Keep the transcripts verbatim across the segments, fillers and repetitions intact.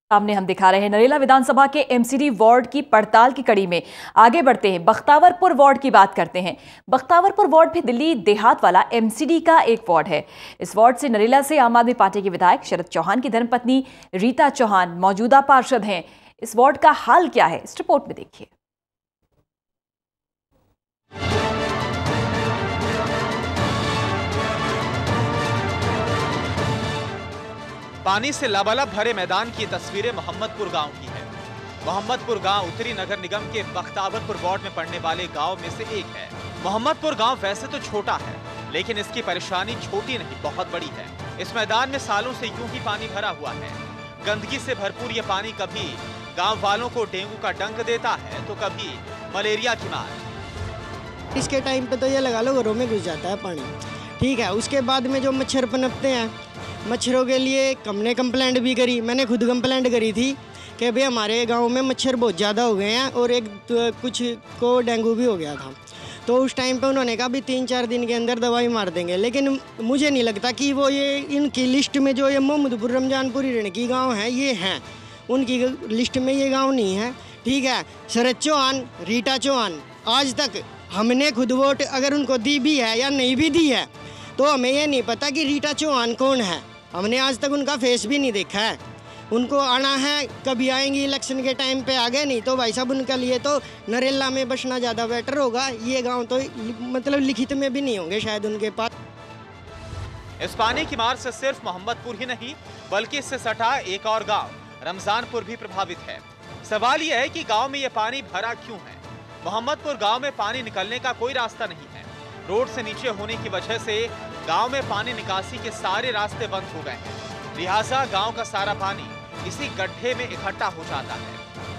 सामने हम दिखा रहे हैं नरेला विधानसभा के एमसीडी वार्ड की पड़ताल की कड़ी में आगे बढ़ते हैं। बख्तावरपुर वार्ड की बात करते हैं। बख्तावरपुर वार्ड भी दिल्ली देहात वाला एमसीडी का एक वार्ड है। इस वार्ड से नरेला से आम आदमी पार्टी के विधायक शरद चौहान की धर्मपत्नी रीता चौहान मौजूदा पार्षद हैं। इस वार्ड का हाल क्या है, इस रिपोर्ट में देखिए। पानी से लबालब भरे मैदान की तस्वीरें मोहम्मदपुर गांव की है। मोहम्मदपुर गांव उत्तरी नगर निगम के बख्तावरपुर वार्ड में पड़ने वाले गांव में से एक है। मोहम्मदपुर गांव वैसे तो छोटा है, लेकिन इसकी परेशानी छोटी नहीं, बहुत बड़ी है। इस मैदान में सालों से यूं ही पानी भरा हुआ है। गंदगी से भरपूर ये पानी कभी गाँव वालों को डेंगू का डंक देता है तो कभी मलेरिया की मार। इसके टाइम पे तो ये लगा लो घरों में घुस जाता है पानी, ठीक है। उसके बाद में जो मच्छर पनपते हैं, मच्छरों के लिए हमने कंप्लेंट भी करी। मैंने खुद कंप्लेंट करी थी कि भाई हमारे गांव में मच्छर बहुत ज़्यादा हो गए हैं और एक तो कुछ को डेंगू भी हो गया था। तो उस टाइम पे उन्होंने कहा भी तीन चार दिन के अंदर दवाई मार देंगे, लेकिन मुझे नहीं लगता कि वो ये इनकी लिस्ट में जो ये मोहम्मदपुर रमजानपुर रणकी गाँव हैं ये हैं, उनकी लिस्ट में ये गाँव नहीं है, ठीक है। शरद चौहान, रीता चौहान, आज तक हमने खुद वोट अगर उनको दी भी है या नहीं भी दी है तो हमें ये नहीं पता कि रीता चौहान कौन है। हमने आज तक उनका फेस भी नहीं देखा है। उनको आना है, कभी आएंगी इलेक्शन के टाइम पे, आगे नहीं तो भाई साहब उनके लिए तो नरेला में बसना ज़्यादा बेटर होगा। ये गांव तो मतलब लिखित में भी नहीं होंगे शायद उनके पास। इस पानी की मार से सिर्फ मोहम्मदपुर ही नहीं बल्कि इससे सटा एक और गाँव रमजानपुर भी प्रभावित है। सवाल यह है कि गाँव में ये पानी भरा क्यों है। मोहम्मदपुर गाँव में पानी निकलने का कोई रास्ता नहीं है। रोड से नीचे होने की वजह से गांव में पानी निकासी के सारे रास्ते बंद हो गए हैं। लिहाजा गांव का सारा पानी इसी गड्ढे में इकट्ठा हो जाता है।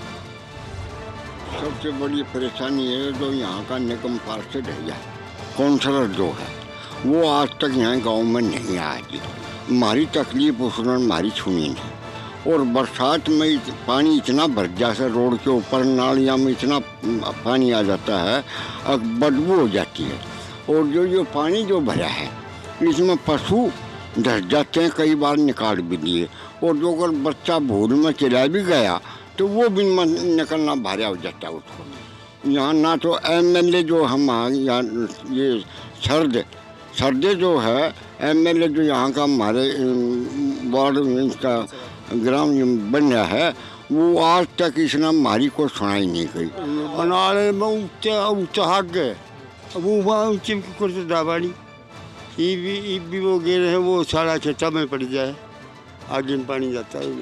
सबसे बड़ी परेशानी है जो यहाँ का निगम पार्षद है या काउंसलर जो है वो आज तक यहाँ गांव में नहीं आया। हमारी तकलीफ उसने हमारी सुनी नहीं। और बरसात में पानी इतना भर जाता है, रोड के ऊपर नालियाँ में इतना पानी आ जाता है, बदबू हो जाती है। और जो जो पानी जो भरा है इसमें पशु धस जाते हैं, कई बार निकाल भी दिए। और जो अगर बच्चा भूल में चला भी गया तो वो भी निकलना भारी हो जाता है उसको। यहाँ ना तो एमएलए जो हम यहाँ ये सर्द सर्दे जो है एमएलए जो यहाँ का हमारे वार्ड का ग्राम बन रहा है वो आज तक इसने हमारी को सुनाई नहीं गई। बनाने में उच्चा गए वो वहाँ चिमकी करते दाबाड़ी ये भी ये भी वो गिर है, वो सारा छत्ता में पड़ जाए, आगे में पानी जाता है।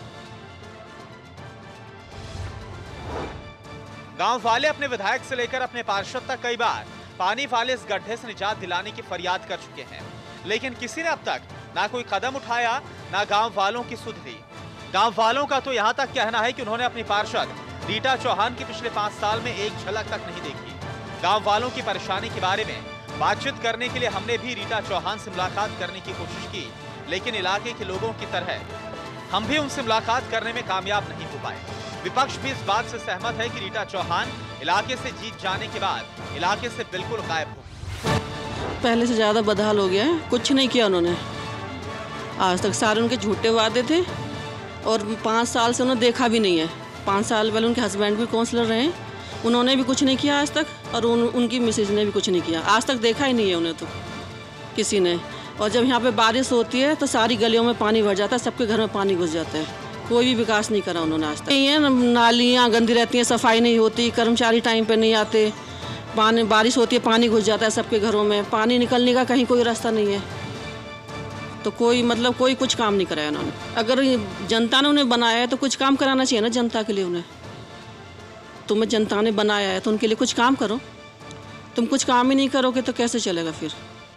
गांव वाले अपने विधायक से लेकर अपने पार्षद तक कई बार पानी वाले इस गड्ढे से निजात दिलाने की फरियाद कर चुके हैं, लेकिन किसी ने अब तक ना कोई कदम उठाया ना गांव वालों की सुध ली। गांव वालों का तो यहाँ तक कहना है कि उन्होंने अपनी पार्षद रीता चौहान की पिछले पांच साल में एक झलक तक नहीं देखी। गांव वालों की परेशानी के बारे में बातचीत करने के लिए हमने भी रीता चौहान से मुलाकात करने की कोशिश की, लेकिन इलाके के लोगों की तरह हम भी उनसे मुलाकात करने में कामयाब नहीं हो पाए। विपक्ष भी इस बात से सहमत है कि रीता चौहान इलाके से जीत जाने के बाद इलाके से बिल्कुल गायब हो गई। पहले से ज्यादा बदहाल हो गया है, कुछ नहीं किया उन्होंने आज तक। सारे उनके झूठे वादे थे और पाँच साल से उन्होंने देखा भी नहीं है। पाँच साल पहले उनके हस्बैंड भी काउंसलर रहे, उन्होंने भी कुछ नहीं किया आज तक, और उन, उनकी मिसेज ने भी कुछ नहीं किया आज तक, देखा ही नहीं है उन्हें तो किसी ने। और जब यहाँ पे बारिश होती है तो सारी गलियों में पानी भर जाता है, सबके घर में पानी घुस जाता है। कोई भी विकास नहीं करा उन्होंने आज तक। ये नालियाँ गंदी रहती हैं, सफाई नहीं होती, कर्मचारी टाइम पे नहीं आते, पानी बारिश होती है पानी घुस जाता है सबके घरों में, पानी निकलने का कहीं कोई रास्ता नहीं है। तो कोई मतलब कोई कुछ काम नहीं कराया उन्होंने। अगर जनता ने उन्हें बनाया है तो कुछ काम कराना चाहिए ना जनता के लिए। उन्हें तुम्हें जनता ने बनाया है तो उनके लिए कुछ काम करो। तुम कुछ काम ही नहीं करोगे तो कैसे चलेगा फिर।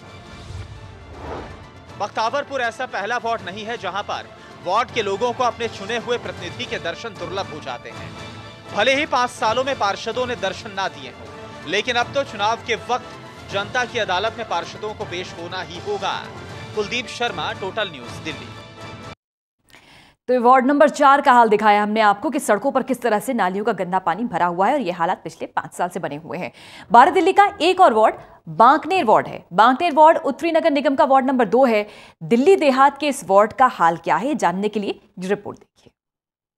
बख्तावरपुर ऐसा पहला वार्ड नहीं है जहां पर वार्ड के लोगों को अपने चुने हुए प्रतिनिधि के दर्शन दुर्लभ हो जाते हैं। भले ही पांच सालों में पार्षदों ने दर्शन ना दिए हों, लेकिन अब तो चुनाव के वक्त जनता की अदालत में पार्षदों को पेश होना ही होगा। Kuldeep Sharma, total news, Delhi. तो वार्ड नंबर चार का हाल दिखाया हमने आपको कि सड़कों पर किस तरह से नालियों का गंदा पानी भरा हुआ है और ये हालात पिछले पांच साल से बने हुए हैं। बारह दिल्ली का एक और वार्ड बांकनेर वार्ड है। बांकनेर वार्ड उत्तरी नगर निगम का वार्ड नंबर दो है। दिल्ली देहात के इस वार्ड का हाल क्या है जानने के लिए रिपोर्ट देखिए।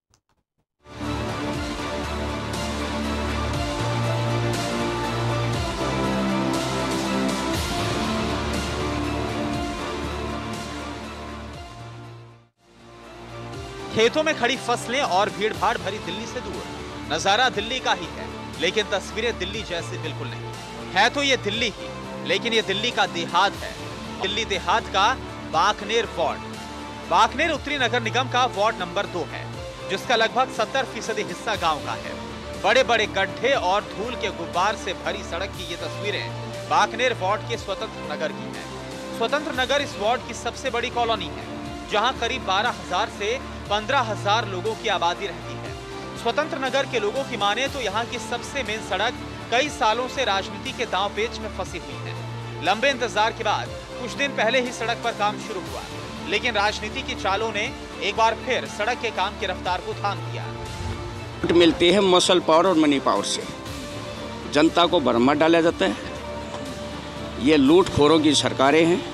खेतों में खड़ी फसलें और भीड़ भाड़ भरी दिल्ली से दूर। नजारा दिल्ली का ही है, लेकिन तस्वीरें दिल्ली जैसी बिल्कुल नहीं है। तो ये दिल्ली ही, लेकिन ये दिल्ली का देहात है। दिल्ली देहात का बाखनेर वार्ड। बाखनेर उत्तरी नगर निगम का वार्ड नंबर दो है, जिसका लगभग सत्तर फीसदी हिस्सा गांव का है। बड़े बड़े गड्ढे और धूल के गुब्बार से भरी सड़क की ये तस्वीरें बाखनेर वार्ड के स्वतंत्र नगर की हैं। स्वतंत्र नगर इस वार्ड की सबसे बड़ी कॉलोनी है, जहां करीब बारह हजार से पंद्रह हजार लोगों की आबादी रहती है। स्वतंत्र नगर के लोगों की माने तो यहाँ की सबसे मेन सड़क कई सालों से राजनीति के दांव पेच में फंसी हुई है। लंबे इंतजार के बाद कुछ दिन पहले ही सड़क पर काम शुरू हुआ, लेकिन राजनीति की चालों ने एक बार फिर सड़क के काम की रफ्तार को थाम दिया। मिलती है मसल पावर और मनी पावर से, जनता को भरमा डाला जाता है। ये लूटखोरों की सरकारें हैं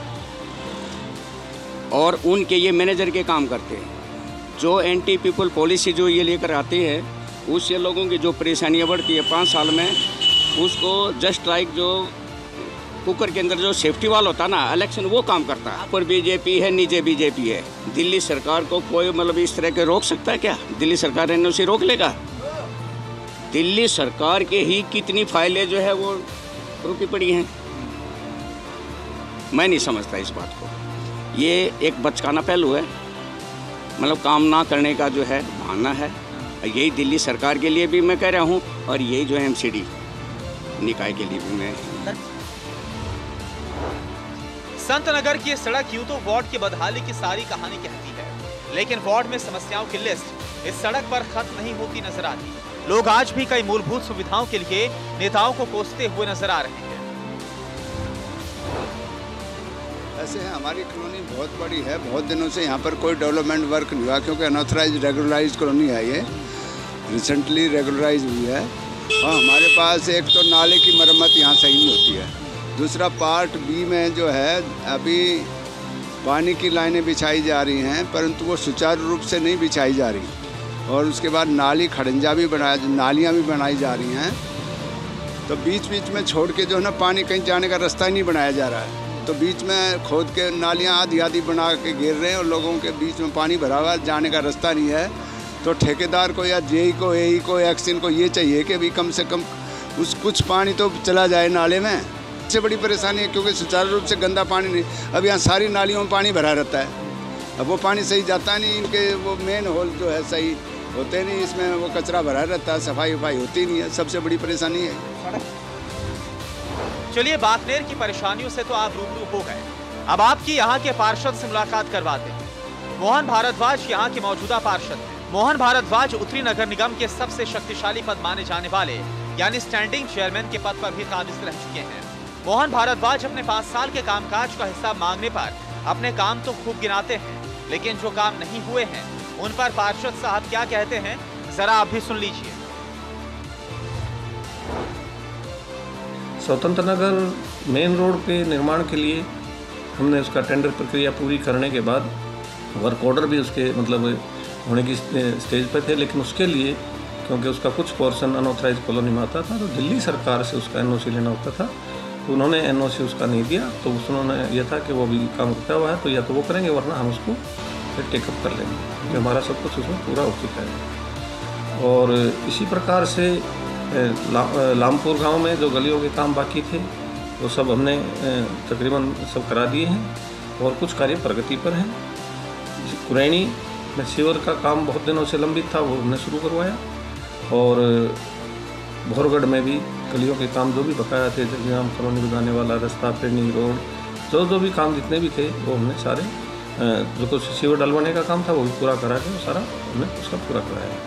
और उनके ये मैनेजर के काम करते हैं। जो एंटी पीपल पॉलिसी जो ये लेकर आते हैं, उससे लोगों की जो परेशानियां बढ़ती है पाँच साल में, उसको जस्ट लाइक जो कुकर के अंदर जो सेफ्टी वाल होता है ना, इलेक्शन वो काम करता है। ऊपर बीजेपी है, नीचे बीजेपी है। दिल्ली सरकार को कोई मतलब इस तरह के रोक सकता है क्या? दिल्ली सरकार एनओसी रोक लेगा? दिल्ली सरकार के ही कितनी फाइलें जो है वो रुकी पड़ी हैं। मैं नहीं समझता इस बात को। ये एक बचकाना पहलू है, मतलब काम ना करने का जो है बहाना है। यही दिल्ली सरकार के लिए भी मैं कह रहा हूँ, और यही जो है एमसीडी निकाय के लिए भी मैं। संत नगर की सड़क यूं तो वार्ड की बदहाली की सारी कहानी कहती है, लेकिन वार्ड में समस्याओं की लिस्ट इस सड़क पर खत्म नहीं होती नजर आती। लोग आज भी कई मूलभूत सुविधाओं के लिए नेताओं को कोसते हुए नजर आ रहे हैं। ऐसे है, हमारी कॉलोनी बहुत बड़ी है, बहुत दिनों से यहाँ पर कोई डेवलपमेंट वर्क नहीं हुआ, क्योंकि अनऑथराइज रेगुलराइज कॉलोनी है। ये रिसेंटली रेगुलराइज हुई है। और हमारे पास एक तो नाले की मरम्मत यहाँ सही नहीं होती है। दूसरा पार्ट बी में जो है अभी पानी की लाइनें बिछाई जा रही हैं, परंतु वो सुचारू रूप से नहीं बिछाई जा रही। और उसके बाद नाली खड़ंजा भी बनाया, नालियाँ भी बनाई जा रही हैं। तो बीच बीच में छोड़ के जो है ना, पानी कहीं जाने का रास्ता ही नहीं बनाया जा रहा है। तो बीच में खोद के नालियाँ आधी आधी बना के घेर रहे हैं, और लोगों के बीच में पानी भरा हुआ, जाने का रास्ता नहीं है। तो ठेकेदार को या जेई को, एई को, एक्सिन को ये चाहिए कि भी कम से कम उस कुछ पानी तो चला जाए नाले में। सबसे बड़ी परेशानी है, क्योंकि सुचारू रूप से गंदा पानी नहीं। अब यहाँ सारी नालियों में पानी भरा रहता है, अब वो पानी सही जाता नहीं। इनके वो मेन होल जो है सही होते नहीं, इसमें वो कचरा भरा रहता है, सफाई वफाई होती नहीं है। सबसे बड़ी परेशानी है। चलिए, बाखनेर की परेशानियों से तो आप रूबरू हो गए, अब आपकी यहाँ के पार्षद से मुलाकात करवाते हैं। मोहन भारद्वाज यहाँ के मौजूदा पार्षद हैं। मोहन भारद्वाज उत्तरी नगर निगम के सबसे शक्तिशाली पद माने जाने वाले यानी स्टैंडिंग चेयरमैन के पद पर भी काबिज रह चुके हैं। मोहन भारद्वाज अपने पाँच साल के कामकाज का हिसाब मांगने पर अपने काम तो खूब गिनाते हैं, लेकिन जो काम नहीं हुए हैं उन पर पार्षद साहब क्या कहते हैं, जरा आप भी सुन लीजिए। स्वतंत्र नगर मेन रोड के निर्माण के लिए हमने उसका टेंडर प्रक्रिया पूरी करने के बाद वर्क ऑर्डर भी उसके मतलब होने की स्टेज पर थे, लेकिन उसके लिए क्योंकि उसका कुछ पोर्शन अनऑथराइज कॉलोनी में आता था, तो दिल्ली सरकार से उसका एनओसी लेना होता था। तो उन्होंने एनओसी उसका नहीं दिया, तो उन्होंने यह था कि वो भी काम रुका हुआ है, तो या तो वो करेंगे, वरना हम उसको फिर टेकअप कर लेंगे, क्योंकि हमारा सब कुछ उसमें पूरा हो चुका है। और इसी प्रकार से ला, लामपुर गांव में जो गलियों के काम बाकी थे वो सब हमने तकरीबन सब करा दिए हैं, और कुछ कार्य प्रगति पर हैं। कुरैनी में सीवर का काम बहुत दिनों से लंबित था, वो हमने शुरू करवाया। और भोरगढ़ में भी गलियों के काम जो भी बकाया थे, जगह कॉलोनी में जाने वाला रास्ता, पेनी रोड, जो जो भी काम जितने भी थे वो हमने सारे, जो कुछ सीवर डलवाने का काम था वो भी पूरा करा के सारा हमने उसका पूरा कराया।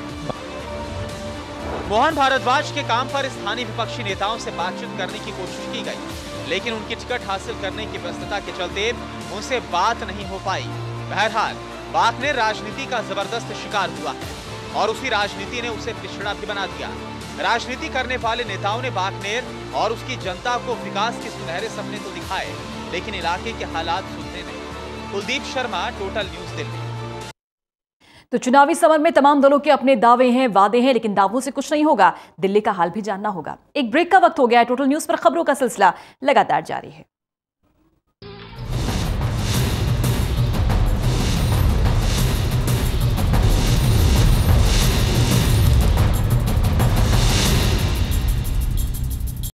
मोहन भारद्वाज के काम पर स्थानीय विपक्षी नेताओं से बातचीत करने की कोशिश की गई, लेकिन उनकी टिकट हासिल करने की व्यस्तता के चलते उनसे बात नहीं हो पाई। बहरहाल बाखनेर राजनीति का जबरदस्त शिकार हुआ है, और उसी राजनीति ने उसे पिछड़ा भी बना दिया। राजनीति करने वाले नेताओं ने बाखनेर और उसकी जनता को विकास के सुनहरे सपने तो दिखाए, लेकिन इलाके के हालात सुधरे नहीं। Kuldeep Sharma, total news Delhi. तो चुनावी समर में तमाम दलों के अपने दावे हैं, वादे हैं, लेकिन दावों से कुछ नहीं होगा। दिल्ली का हाल भी जानना होगा। एक ब्रेक का वक्त हो गया है। टोटल न्यूज पर खबरों का सिलसिला लगातार जारी है।